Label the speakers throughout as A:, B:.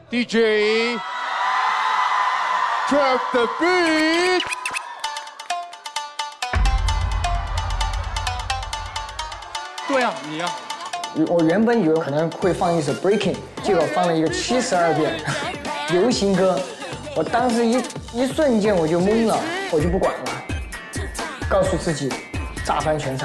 A: DJ drop the beat。
B: 对呀，你呀。
C: 我原本以为可能会放一首 Breaking， 结果放了一个72遍流行歌。我当时一瞬间我就懵了，我就不管了，告诉自己炸翻全场。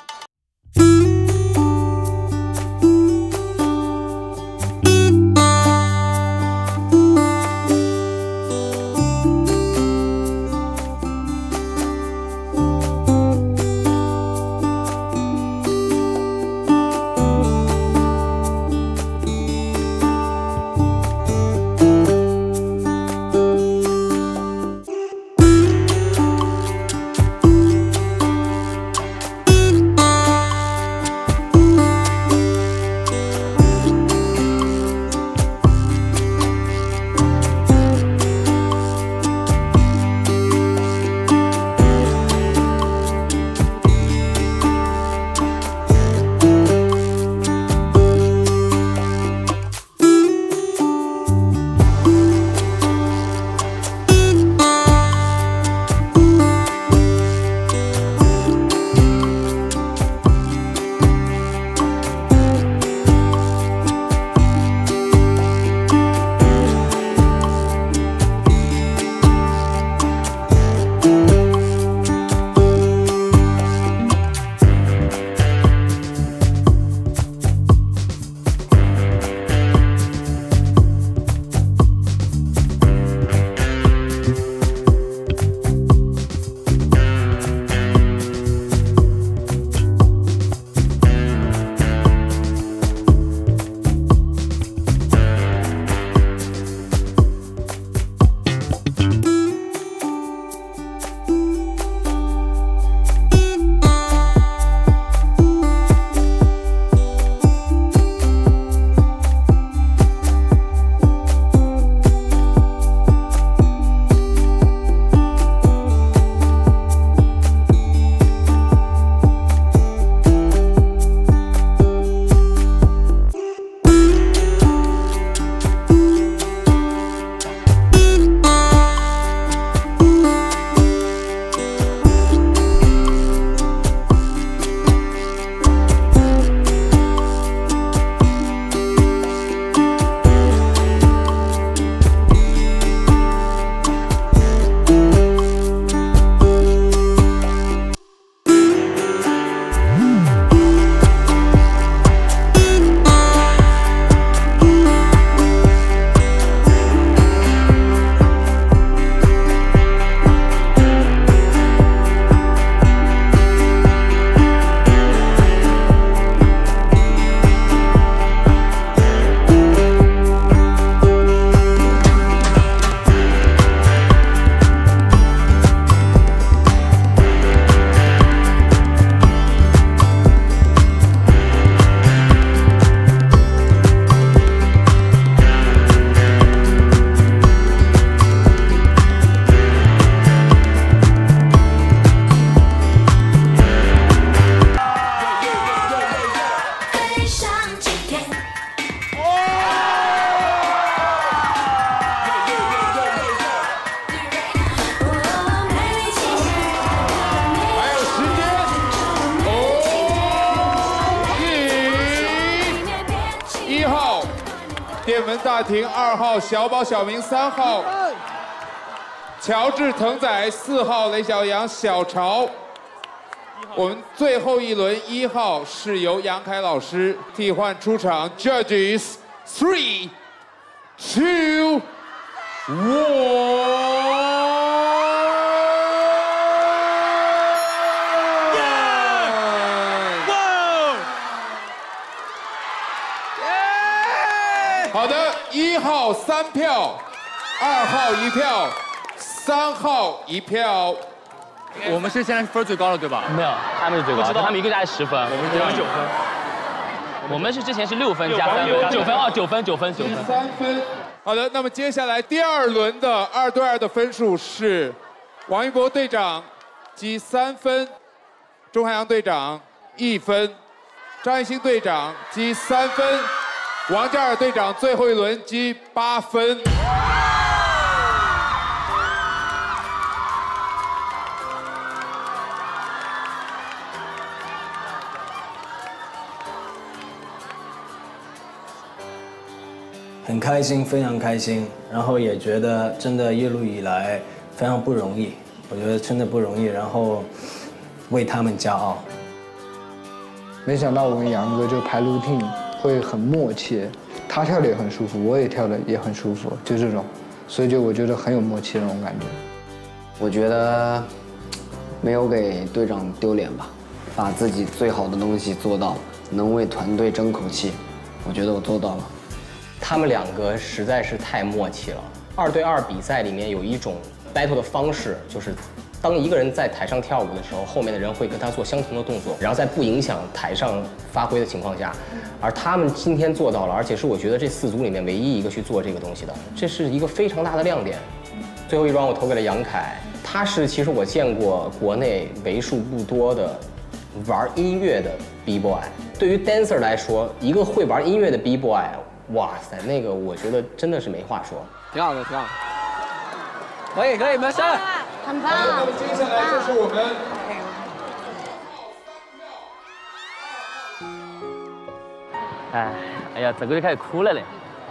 A: 电门大厅2号小宝小明3号，乔治腾仔4号雷小阳小潮。我们最后一轮1号是由杨凯老师替换出场 ，Judges 3、2、1。 好的，1号3票，2号1票，3号1票。
B: 我们是现在分最高了，对吧？
D: 没有，他们是最高，他们一个加10分，
B: 我们是9分。
D: 我们是之前是6分加3分，9分哦，9分，9分，9分。
A: 3分。好的，那么接下来第2轮的2对2的分数是王一博队长积3分，钟海洋队长1分，张艺兴队长积3分。 王嘉尔队长最后一轮积8分。
E: 很开心，非常开心，然后也觉得真的一路以来非常不容易，我觉得真的不容易，然后为他们骄傲。
C: 没想到我跟杨哥就排 routine 会很默契，他跳的也很舒服，我也跳的也很舒服，就这种，所以就我觉得很有默契那种感觉。
F: 我觉得没有给队长丢脸吧，把自己最好的东西做到了，能为团队争口气，我觉得我做到了。
G: 他们两个实在是太默契了。2对2比赛里面有一种 battle 的方式，就是当一个人在台上跳舞的时候，后面的人会跟他做相同的动作，然后在不影响台上发挥的情况下，而他们今天做到了，而且是我觉得这4组里面唯一一个去做这个东西的，这是一个非常大的亮点。最后一轮我投给了杨凯，他是其实我见过国内为数不多的玩音乐的 B-boy。对于 dancer 来说，一个会玩音乐的 B-boy。哇塞，那个我觉得真的是没话说，
H: 挺好的，挺好的，可以，没事，
I: 很棒。
A: 那么接下来就是我们
D: 哎呀，这个就开始哭了嘞。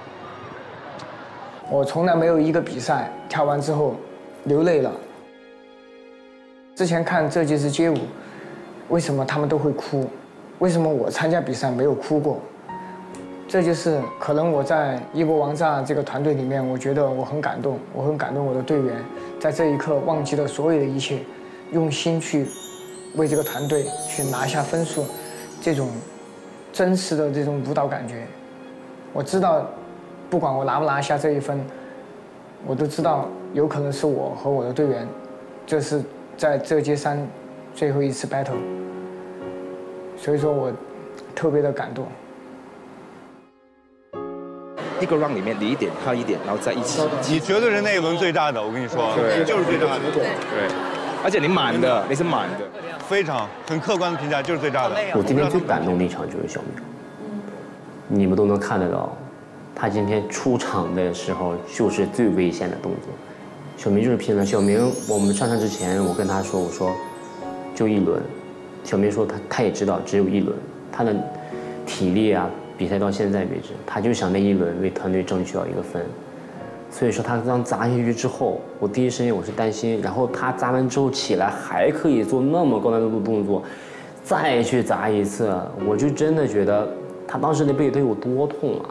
C: 我从来没有一个比赛跳完之后流泪了。之前看这就是街舞，为什么他们都会哭？为什么我参加比赛没有哭过？这就是可能我在一国王炸这个团队里面，我觉得我很感动，我很感动我的队员，在这一刻忘记了所有的一切，用心去为这个团队去拿下分数，这种真实的这种舞蹈感觉，我知道，不管我拿不拿下这一分，我都知道有可能是我和我的队员，这是在这阶3最后一次 battle， 所以说我特别的感动。
J: 一个 round 里面你一点他一点，然后在一起。
K: 你绝对是那一轮最炸的，我跟你说，
J: 对，
K: 就是最炸的。
J: 对，而且你满的，你是满的，
K: 非常很客观的评价，就是最炸的。
L: 我今天最感动的一场就是小明，你们都能看得到，他今天出场的时候就是最危险的动作。小明就是拼了，小明我们上场之前我跟他说，我说就1轮，小明说他也知道只有1轮，他的体力啊。比赛到现在为止，他就想那1轮为团队争取到1个分，所以说他刚砸下去之后，我第一时间我是担心，然后他砸完之后起来还可以做那么高难度的动作，再去砸一次，我就真的觉得他当时那背得有多痛啊！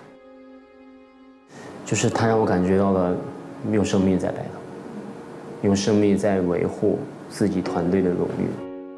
L: 就是他让我感觉到了用生命在摆头，用生命在维护自己团队的荣誉。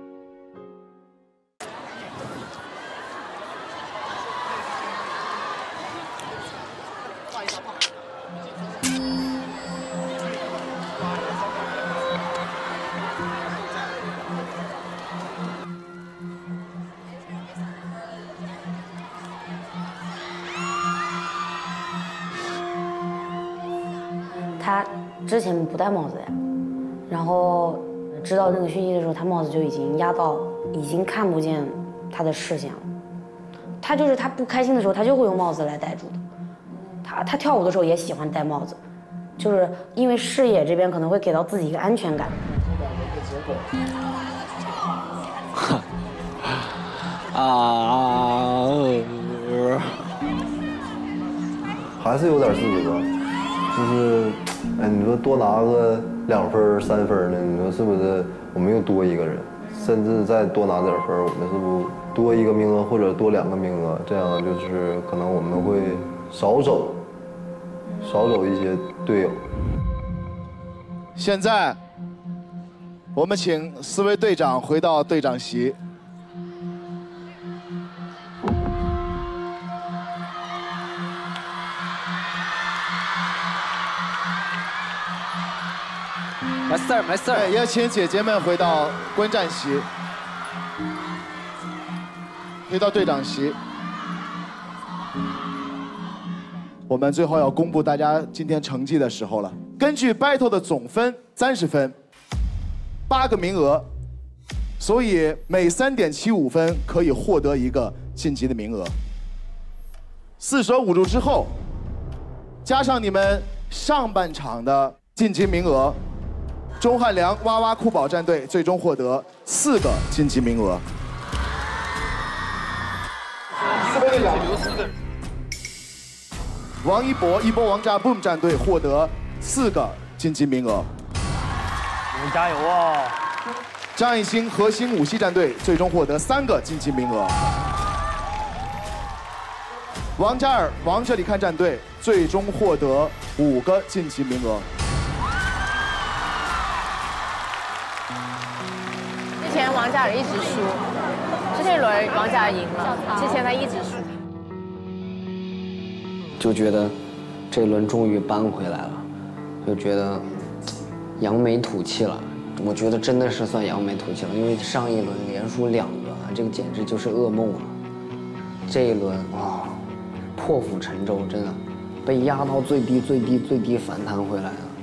I: 他之前不戴帽子呀，然后知道那个讯息的时候，他帽子就已经压到已经看不见他的视线了。他就是他不开心的时候，他就会用帽子来戴住的。他跳舞的时候也喜欢戴帽子，就是因为视野这边可能会给到自己一个安全感。
M: 还是有点自责，就是，哎，你说多拿个2分3分的，你说是不是？我们又多一个人，甚至再多拿点分，我们是不是多1个名额或者多2个名额？这样就是可能我们会少走一些队友。
N: 现在，我们请4位队长回到队长席。
H: 没事。
N: 也请姐姐们回到观战席，回到队长席。我们最后要公布大家今天成绩的时候了。根据 battle 的总分30分，8个名额，所以每3.75分可以获得1个晋级的名额。 四舍五入之后，加上你们上半场的晋级名额，钟汉良、哇哇酷宝战队最终获得4个晋级名额。王一博、一波王炸 Boom 战队获得4个晋级名额。
H: 你们加油哦！
N: 张艺兴、核心武系战队最终获得3个晋级名额。王嘉尔、王这里看战队最终获得5个晋级名额。
O: 之前王嘉尔一直输，这一轮王嘉尔赢了，之前他一直输。
F: 就觉得这一轮终于扳回来了，就觉得扬眉吐气了。我觉得真的是算扬眉吐气了，因为上一轮连输2轮啊，这个简直就是噩梦了。这一轮哇，破釜沉舟，真的被压到最低反弹回来了。